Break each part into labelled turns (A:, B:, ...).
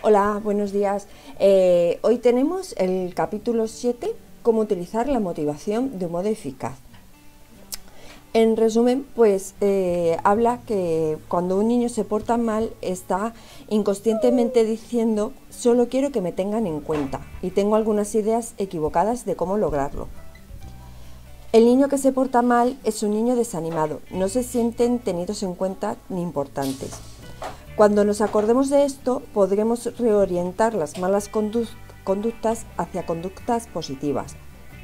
A: Hola, buenos días. Hoy tenemos el capítulo 7, cómo utilizar la motivación de un modo eficaz. En resumen, pues habla que cuando un niño se porta mal está inconscientemente diciendo solo quiero que me tengan en cuenta y tengo algunas ideas equivocadas de cómo lograrlo. El niño que se porta mal es un niño desanimado, no se sienten tenidos en cuenta ni importantes. Cuando nos acordemos de esto, podremos reorientar las malas conductas hacia conductas positivas.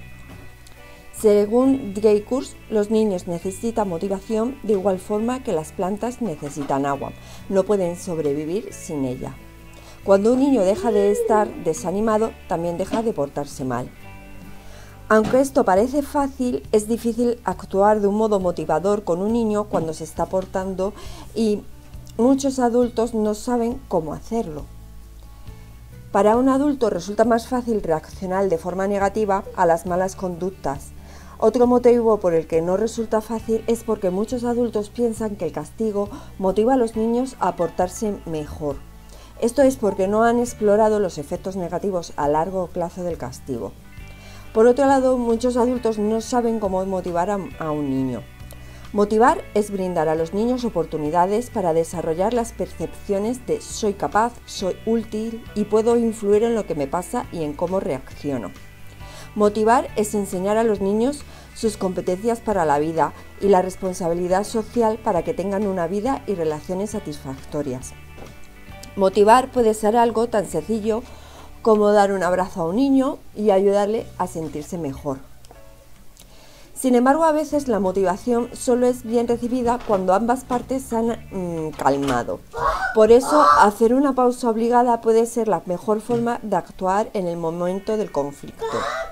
A: Según Dreikus, los niños necesitan motivación de igual forma que las plantas necesitan agua, no pueden sobrevivir sin ella. Cuando un niño deja de estar desanimado, también deja de portarse mal. Aunque esto parece fácil, es difícil actuar de un modo motivador con un niño cuando se está portando y muchos adultos no saben cómo hacerlo. Para un adulto resulta más fácil reaccionar de forma negativa a las malas conductas. Otro motivo por el que no resulta fácil es porque muchos adultos piensan que el castigo motiva a los niños a portarse mejor. Esto es porque no han explorado los efectos negativos a largo plazo del castigo. Por otro lado, muchos adultos no saben cómo motivar a un niño. Motivar es brindar a los niños oportunidades para desarrollar las percepciones de soy capaz, soy útil y puedo influir en lo que me pasa y en cómo reacciono. Motivar es enseñar a los niños sus competencias para la vida y la responsabilidad social para que tengan una vida y relaciones satisfactorias. Motivar puede ser algo tan sencillo como dar un abrazo a un niño y ayudarle a sentirse mejor. Sin embargo, a veces la motivación solo es bien recibida cuando ambas partes se han calmado. Por eso, hacer una pausa obligada puede ser la mejor forma de actuar en el momento del conflicto.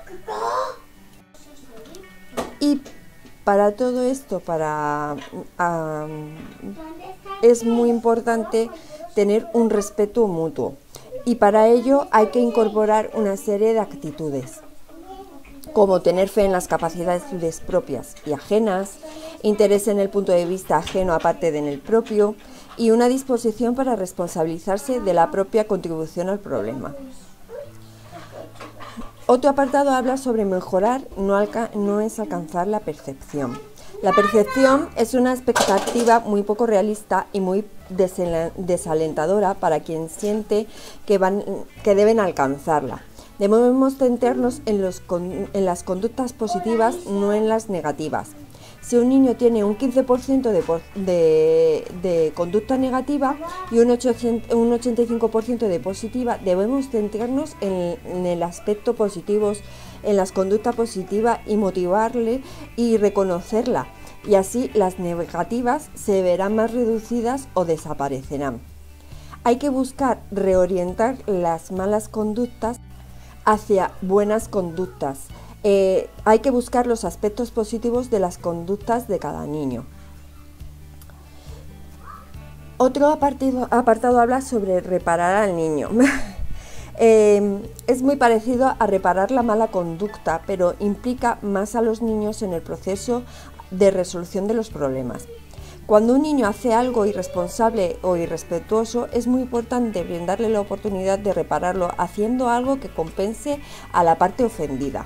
A: Y para todo esto, es muy importante tener un respeto mutuo. Y para ello hay que incorporar una serie de actitudes, como tener fe en las capacidades propias y ajenas, interés en el punto de vista ajeno aparte de en el propio y una disposición para responsabilizarse de la propia contribución al problema. Otro apartado habla sobre mejorar, no es alcanzar la perfección. La perfección es una expectativa muy poco realista y muy desalentadora para quien siente que deben alcanzarla. Debemos centrarnos en las conductas positivas, no en las negativas. Si un niño tiene un 15% de conducta negativa y un 85% de positiva, debemos centrarnos en el aspecto positivo, en las conductas positivas y motivarle y reconocerla. Y así las negativas se verán más reducidas o desaparecerán. Hay que buscar reorientar las malas conductas hacia buenas conductas. Hay que buscar los aspectos positivos de las conductas de cada niño. Otro apartado habla sobre reparar al niño. Es muy parecido a reparar la mala conducta, pero implica más a los niños en el proceso de resolución de los problemas. Cuando un niño hace algo irresponsable o irrespetuoso, es muy importante brindarle la oportunidad de repararlo haciendo algo que compense a la parte ofendida.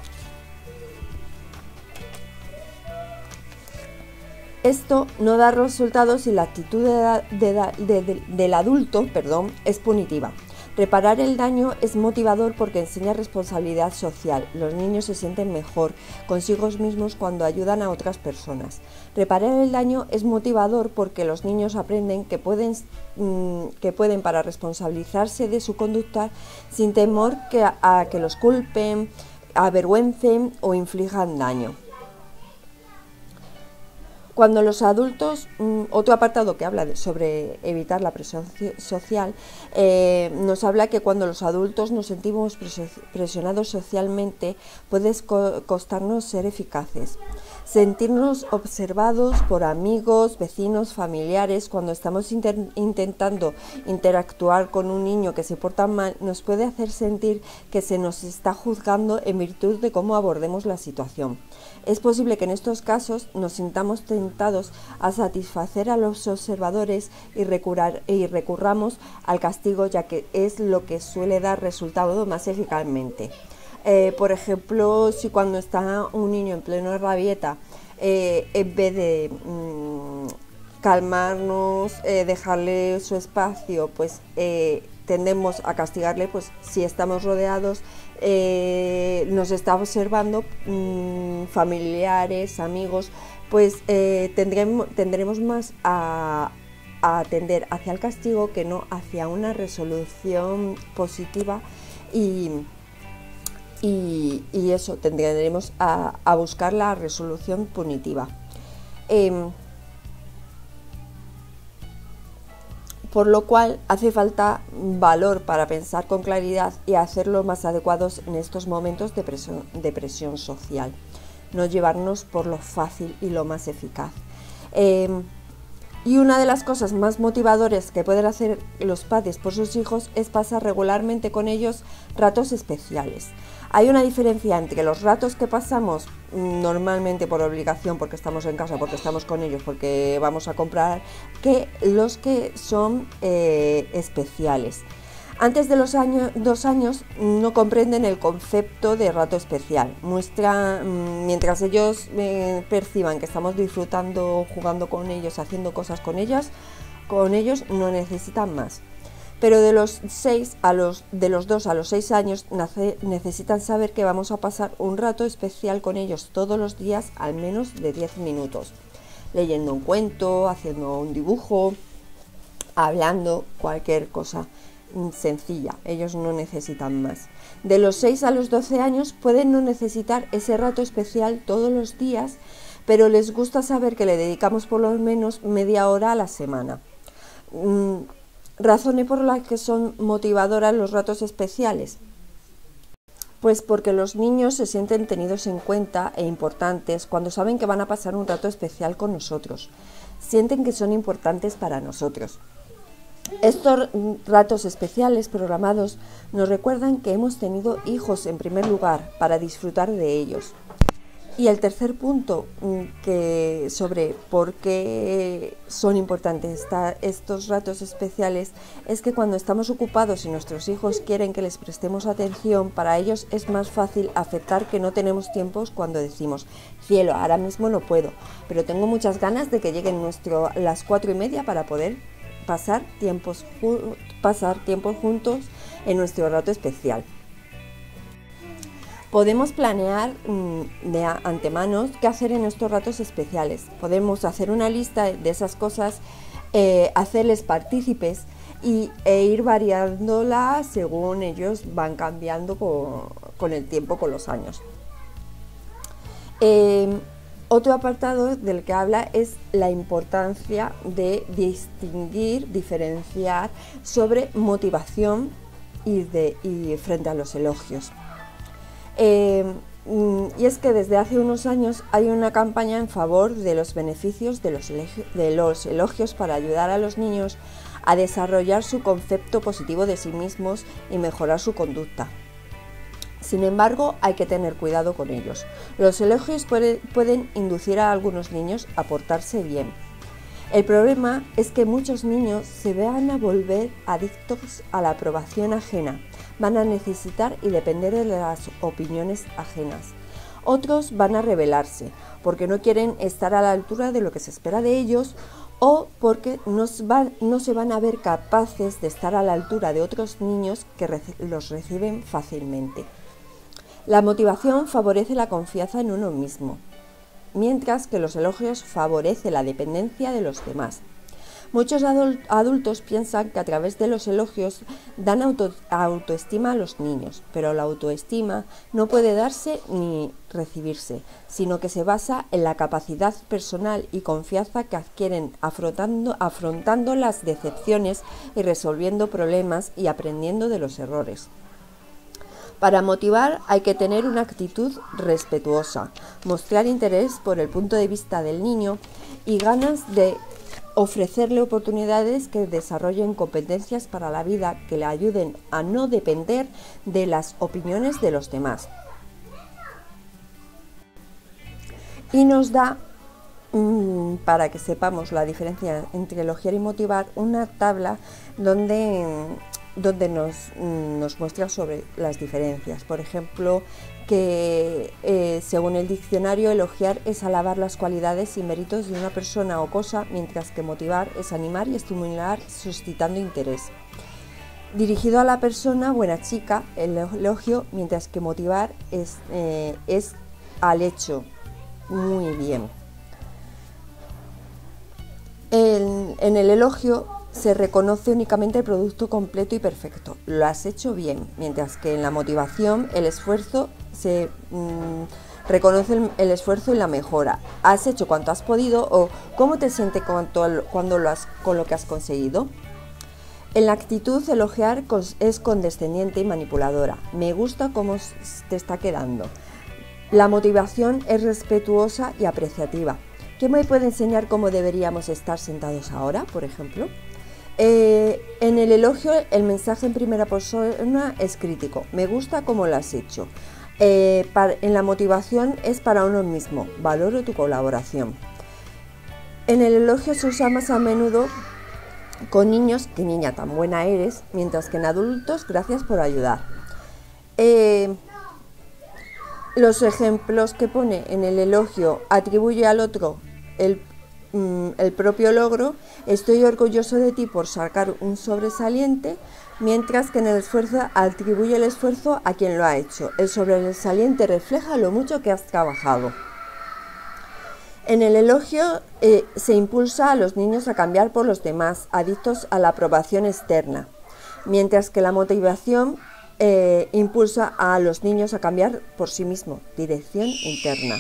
A: Esto no da resultados si la actitud del adulto, es punitiva. Reparar el daño es motivador porque enseña responsabilidad social. Los niños se sienten mejor consigo mismos cuando ayudan a otras personas. Reparar el daño es motivador porque los niños aprenden que pueden para responsabilizarse de su conducta sin temor a que los culpen, avergüencen o inflijan daño. Cuando los adultos, otro apartado que habla sobre evitar la presión social, nos habla que cuando los adultos nos sentimos presionados socialmente puede costarnos ser eficaces. Sentirnos observados por amigos, vecinos, familiares, cuando estamos intentando interactuar con un niño que se porta mal, nos puede hacer sentir que se nos está juzgando en virtud de cómo abordemos la situación. Es posible que en estos casos nos sintamos tentados a satisfacer a los observadores y recurramos al castigo, ya que es lo que suele dar resultado más eficazmente. Por ejemplo, si cuando está un niño en pleno rabieta, en vez de calmarnos, dejarle su espacio, pues tendemos a castigarle, pues si estamos rodeados, nos está observando, familiares, amigos, pues tendremos más a tender hacia el castigo que no hacia una resolución positiva y eso, tendremos a buscar la resolución punitiva. Por lo cual hace falta valor para pensar con claridad y hacerlo más adecuados en estos momentos de presión social, no llevarnos por lo fácil y lo más eficaz. Y una de las cosas más motivadoras que pueden hacer los padres por sus hijos es pasar regularmente con ellos ratos especiales. Hay una diferencia entre los ratos que pasamos normalmente por obligación, porque estamos en casa, porque estamos con ellos, porque vamos a comprar, que los que son especiales. Antes de los 2 años no comprenden el concepto de rato especial. Mientras ellos perciban que estamos disfrutando, jugando con ellos, haciendo cosas con ellos no necesitan más. Pero de los 2 a los 6 años necesitan saber que vamos a pasar un rato especial con ellos todos los días, al menos de 10 minutos, leyendo un cuento, haciendo un dibujo, hablando, cualquier cosa sencilla. Ellos no necesitan más. De los 6 a los 12 años pueden no necesitar ese rato especial todos los días, pero les gusta saber que le dedicamos por lo menos media hora a la semana. Razones por las que son motivadoras los ratos especiales. Pues porque los niños se sienten tenidos en cuenta e importantes cuando saben que van a pasar un rato especial con nosotros. Sienten que son importantes para nosotros. Estos ratos especiales programados nos recuerdan que hemos tenido hijos en primer lugar para disfrutar de ellos. Y el tercer punto sobre por qué son importantes estos ratos especiales es que cuando estamos ocupados y nuestros hijos quieren que les prestemos atención, para ellos es más fácil aceptar que no tenemos tiempos cuando decimos: cielo, ahora mismo no puedo, pero tengo muchas ganas de que lleguen las 4:30 para poder pasar tiempo juntos en nuestro rato especial. Podemos planear de antemano qué hacer en estos ratos especiales. Podemos hacer una lista de esas cosas, hacerles partícipes e ir variándola según ellos van cambiando con el tiempo, con los años. Otro apartado del que habla es la importancia de distinguir, diferenciar sobre motivación y frente a los elogios. Y es que desde hace unos años hay una campaña en favor de los beneficios de los elogios para ayudar a los niños a desarrollar su concepto positivo de sí mismos y mejorar su conducta. Sin embargo, hay que tener cuidado con ellos. Los elogios pueden inducir a algunos niños a portarse bien. El problema es que muchos niños se van a volver adictos a la aprobación ajena. Van a necesitar y depender de las opiniones ajenas. Otros van a rebelarse porque no quieren estar a la altura de lo que se espera de ellos, o porque no se van a ver capaces de estar a la altura de otros niños que los reciben fácilmente. La motivación favorece la confianza en uno mismo, mientras que los elogios favorecen la dependencia de los demás. Muchos adultos piensan que a través de los elogios dan autoestima a los niños, pero la autoestima no puede darse ni recibirse, sino que se basa en la capacidad personal y confianza que adquieren afrontando las decepciones y resolviendo problemas y aprendiendo de los errores. Para motivar hay que tener una actitud respetuosa, mostrar interés por el punto de vista del niño y ganas de ofrecerle oportunidades que desarrollen competencias para la vida que le ayuden a no depender de las opiniones de los demás. Y nos da para que sepamos la diferencia entre elogiar y motivar, una tabla donde nos muestra sobre las diferencias. Por ejemplo, que según el diccionario, elogiar es alabar las cualidades y méritos de una persona o cosa, mientras que motivar es animar y estimular suscitando interés. Dirigido a la persona, buena chica, el elogio, mientras que motivar es al hecho, muy bien. En el elogio se reconoce únicamente el producto completo y perfecto, lo has hecho bien, mientras que en la motivación el esfuerzo se reconoce el esfuerzo y la mejora. ¿Has hecho cuanto has podido o cómo te sientes con lo que has conseguido? En la actitud, elogiar es condescendiente y manipuladora. Me gusta cómo te está quedando. La motivación es respetuosa y apreciativa. ¿Quién me puede enseñar cómo deberíamos estar sentados ahora, por ejemplo? En el elogio, el mensaje en primera persona es crítico. Me gusta cómo lo has hecho. En la motivación es para uno mismo. Valoro tu colaboración. En el elogio se usa más a menudo con niños, qué niña tan buena eres, mientras que en adultos, gracias por ayudar. Los ejemplos que pone en el elogio: atribuye al otro el propio logro, estoy orgulloso de ti por sacar un sobresaliente, mientras que en el esfuerzo atribuye el esfuerzo a quien lo ha hecho. El sobresaliente refleja lo mucho que has trabajado. En el elogio se impulsa a los niños a cambiar por los demás, adictos a la aprobación externa, mientras que la motivación impulsa a los niños a cambiar por sí mismos, dirección interna.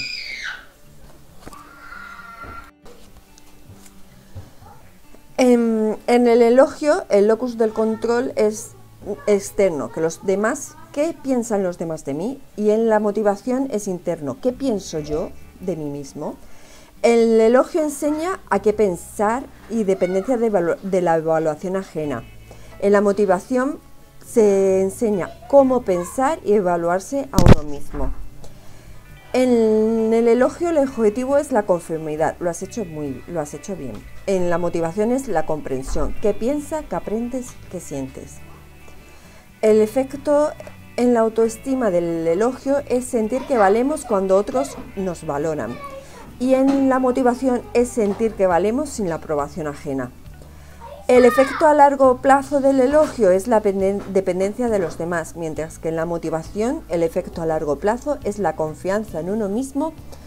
A: En el elogio, el locus del control es externo, que los demás, ¿qué piensan los demás de mí? Y en la motivación es interno, ¿qué pienso yo de mí mismo? El elogio enseña a qué pensar y dependencia de la evaluación ajena. En la motivación se enseña cómo pensar y evaluarse a uno mismo. En el elogio el objetivo es la conformidad, lo has hecho bien. En la motivación es la comprensión, qué piensas, qué aprendes, qué sientes. El efecto en la autoestima del elogio es sentir que valemos cuando otros nos valoran. Y en la motivación es sentir que valemos sin la aprobación ajena. El efecto a largo plazo del elogio es la dependencia de los demás, mientras que en la motivación el efecto a largo plazo es la confianza en uno mismo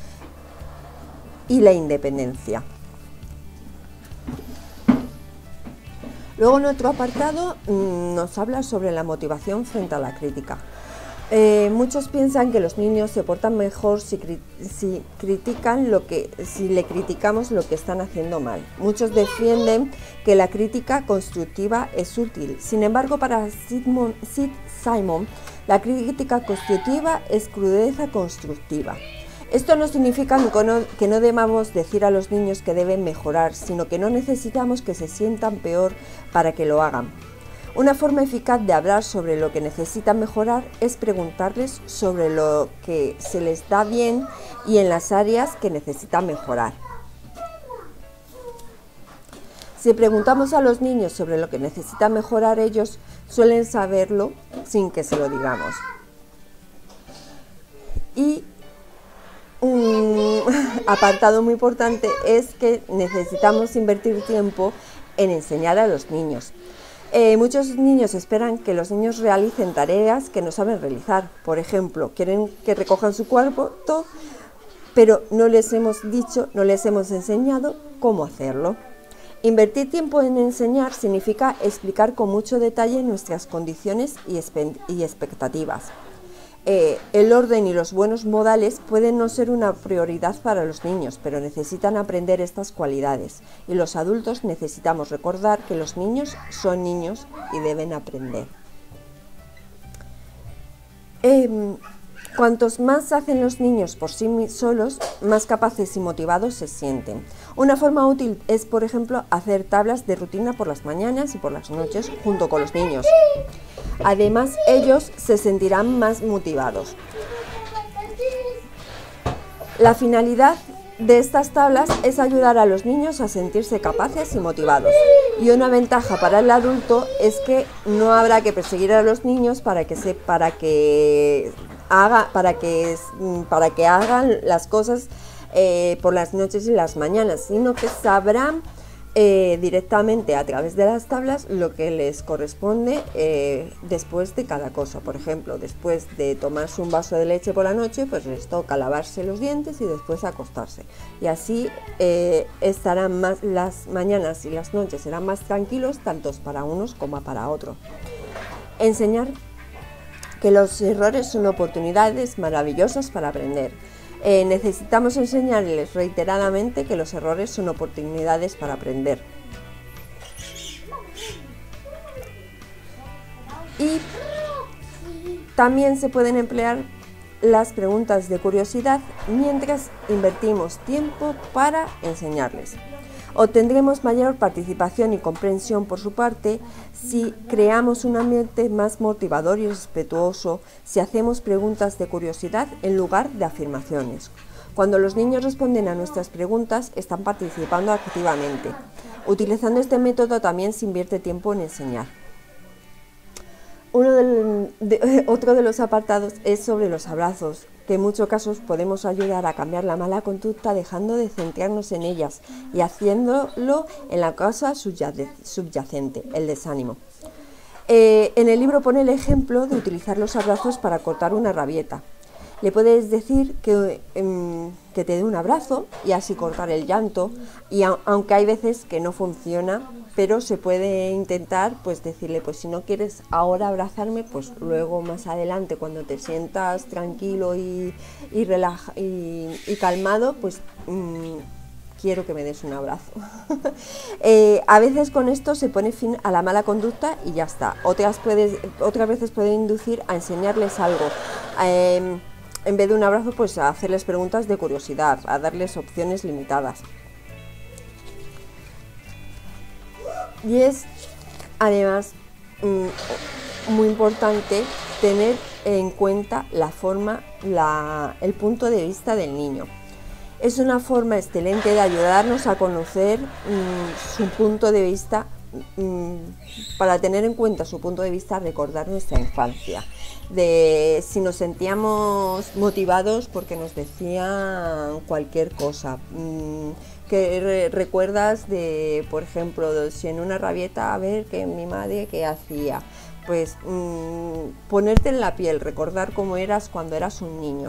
A: y la independencia. Luego en otro apartado nos habla sobre la motivación frente a la crítica. Muchos piensan que los niños se portan mejor si le criticamos lo que están haciendo mal. Muchos defienden que la crítica constructiva es útil. Sin embargo, para Sid Simon, la crítica constructiva es crudeza constructiva. Esto no significa que no debamos decir a los niños que deben mejorar, sino que no necesitamos que se sientan peor para que lo hagan. Una forma eficaz de hablar sobre lo que necesitan mejorar es preguntarles sobre lo que se les da bien y en las áreas que necesitan mejorar. Si preguntamos a los niños sobre lo que necesitan mejorar, ellos suelen saberlo sin que se lo digamos. Y un apartado muy importante es que necesitamos invertir tiempo en enseñar a los niños. Muchos niños esperan que los niños realicen tareas que no saben realizar. Por ejemplo, quieren que recojan su cuarto, pero no les hemos enseñado cómo hacerlo. Invertir tiempo en enseñar significa explicar con mucho detalle nuestras condiciones y expectativas. El orden y los buenos modales pueden no ser una prioridad para los niños, pero necesitan aprender estas cualidades. Y los adultos necesitamos recordar que los niños son niños y deben aprender. Cuantos más hacen los niños por sí solos, más capaces y motivados se sienten. Una forma útil es, por ejemplo, hacer tablas de rutina por las mañanas y por las noches junto con los niños. Además, ellos se sentirán más motivados. La finalidad de estas tablas es ayudar a los niños a sentirse capaces y motivados. Y una ventaja para el adulto es que no habrá que perseguir a los niños para que hagan las cosas por las noches y las mañanas, sino que sabrán directamente a través de las tablas lo que les corresponde después de cada cosa. Por ejemplo, después de tomarse un vaso de leche por la noche, pues les toca lavarse los dientes y después acostarse. Y así estarán más, las mañanas y las noches serán más tranquilos, tanto para unos como para otros. Enseñar que los errores son oportunidades maravillosas para aprender. Necesitamos enseñarles reiteradamente que los errores son oportunidades para aprender. Y también se pueden emplear las preguntas de curiosidad mientras invertimos tiempo para enseñarles. Obtendremos mayor participación y comprensión por su parte si creamos un ambiente más motivador y respetuoso, si hacemos preguntas de curiosidad en lugar de afirmaciones. Cuando los niños responden a nuestras preguntas, están participando activamente. Utilizando este método también se invierte tiempo en enseñar. Otro de los apartados es sobre los abrazos, que en muchos casos podemos ayudar a cambiar la mala conducta dejando de centrarnos en ellas y haciéndolo en la causa subyacente, el desánimo. En el libro pone el ejemplo de utilizar los abrazos para cortar una rabieta. Le puedes decir que te dé un abrazo y así cortar el llanto, y aunque hay veces que no funciona, pero se puede intentar pues decirle, pues si no quieres ahora abrazarme, pues luego más adelante cuando te sientas tranquilo y calmado, pues quiero que me des un abrazo. A veces con esto se pone fin a la mala conducta y ya está. Otras veces puede inducir a enseñarles algo. En vez de un abrazo, pues a hacerles preguntas de curiosidad, a darles opciones limitadas. Y es además muy importante tener en cuenta el punto de vista del niño. Es una forma excelente de ayudarnos a conocer su punto de vista, para tener en cuenta su punto de vista, recordar nuestra infancia. De si nos sentíamos motivados porque nos decían cualquier cosa, que recuerdas de, por ejemplo, si en una rabieta, a ver que mi madre qué hacía, pues ponerte en la piel, recordar cómo eras cuando eras un niño.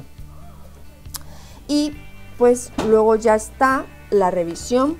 A: Y pues luego ya está la revisión.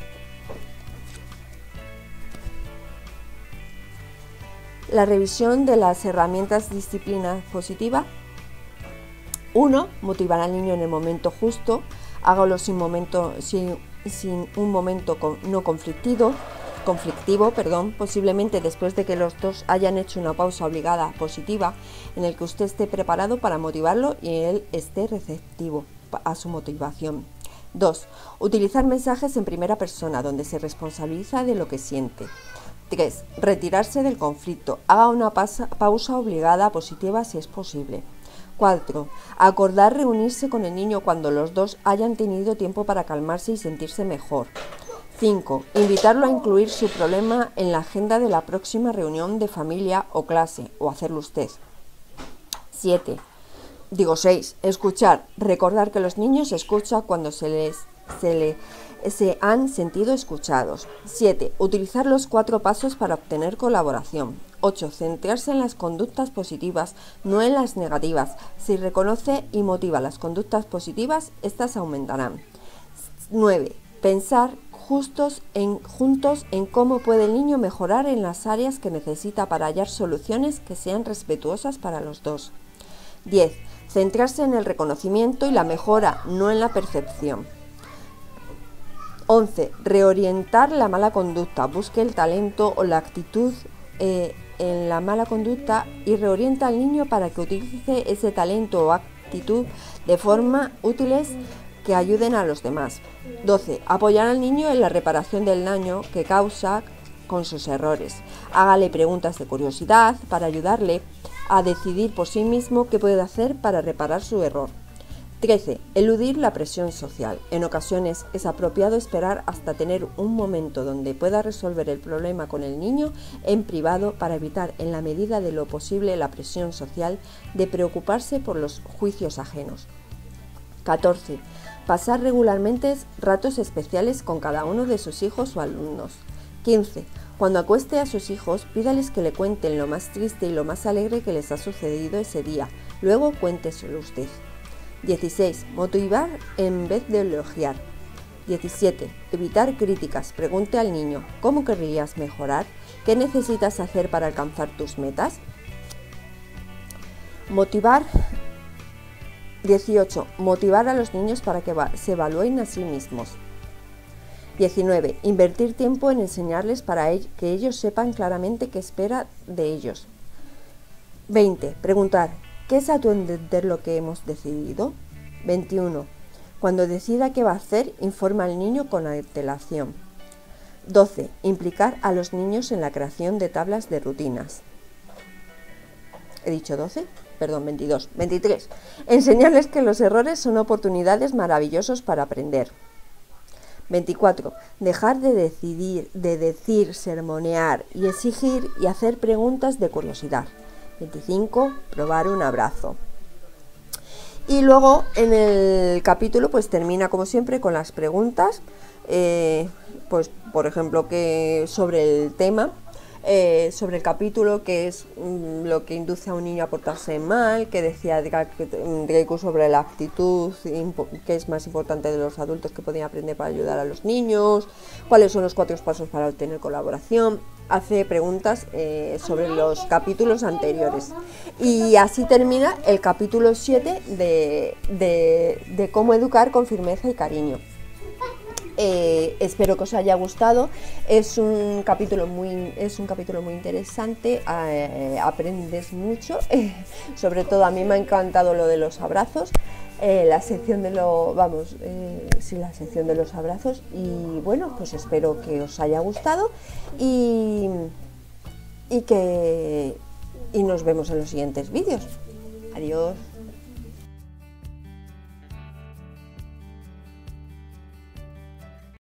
A: La revisión de las herramientas de disciplina positiva. 1. Motivar al niño en el momento justo. Hágalo sin un momento no conflictivo, posiblemente después de que los dos hayan hecho una pausa obligada positiva, en el que usted esté preparado para motivarlo y él esté receptivo a su motivación. 2. Utilizar mensajes en primera persona, donde se responsabiliza de lo que siente. 3. Retirarse del conflicto. Haga una pausa obligada positiva si es posible. 4. Acordar reunirse con el niño cuando los dos hayan tenido tiempo para calmarse y sentirse mejor. 5. Invitarlo a incluir su problema en la agenda de la próxima reunión de familia o clase, o hacerlo usted. 6. Escuchar. Recordar que los niños escuchan cuando se han sentido escuchados. 7. Utilizar los 4 pasos para obtener colaboración. 8. Centrarse en las conductas positivas, no en las negativas. Si reconoce y motiva las conductas positivas, estas aumentarán. 9. Pensar juntos en cómo puede el niño mejorar en las áreas que necesita para hallar soluciones que sean respetuosas para los dos. 10. Centrarse en el reconocimiento y la mejora, no en la percepción. 11. Reorientar la mala conducta. Busque el talento o la actitud en la mala conducta y reorienta al niño para que utilice ese talento o actitud de forma útiles que ayuden a los demás. 12. Apoyar al niño en la reparación del daño que causa con sus errores. Hágale preguntas de curiosidad para ayudarle a decidir por sí mismo qué puede hacer para reparar su error. 13. Eludir la presión social. En ocasiones es apropiado esperar hasta tener un momento donde pueda resolver el problema con el niño en privado para evitar en la medida de lo posible la presión social de preocuparse por los juicios ajenos. 14. Pasar regularmente ratos especiales con cada uno de sus hijos o alumnos. 15. Cuando acueste a sus hijos, pídales que le cuenten lo más triste y lo más alegre que les ha sucedido ese día. Luego cuénteselo usted. 16. Motivar en vez de elogiar. 17. Evitar críticas. Pregunte al niño, ¿cómo querrías mejorar? ¿Qué necesitas hacer para alcanzar tus metas? Motivar. 18. Motivar a los niños para que se evalúen a sí mismos. 19. Invertir tiempo en enseñarles para que ellos sepan claramente qué espera de ellos. 20. Preguntar, ¿qué es a tu entender lo que hemos decidido? 21. Cuando decida qué va a hacer, informa al niño con antelación. 12. Implicar a los niños en la creación de tablas de rutinas. ¿He dicho 12? Perdón, 22. 23. Enseñarles que los errores son oportunidades maravillosas para aprender. 24. Dejar de decir, sermonear y exigir y hacer preguntas de curiosidad. 25. Probar un abrazo. Y luego en el capítulo pues termina como siempre con las preguntas, pues por ejemplo que sobre el tema, sobre el capítulo, que es lo que induce a un niño a portarse mal, que decía Draco sobre la actitud, que es más importante de los adultos que podían aprender para ayudar a los niños, cuáles son los 4 pasos para obtener colaboración. Hace preguntas sobre los capítulos anteriores y así termina el capítulo 7 de cómo educar con firmeza y cariño. Espero que os haya gustado. Es un capítulo muy interesante, aprendes mucho, sobre todo a mí me ha encantado lo de los abrazos, la sección de la sección de los abrazos, y bueno, pues espero que os haya gustado y nos vemos en los siguientes vídeos. Adiós.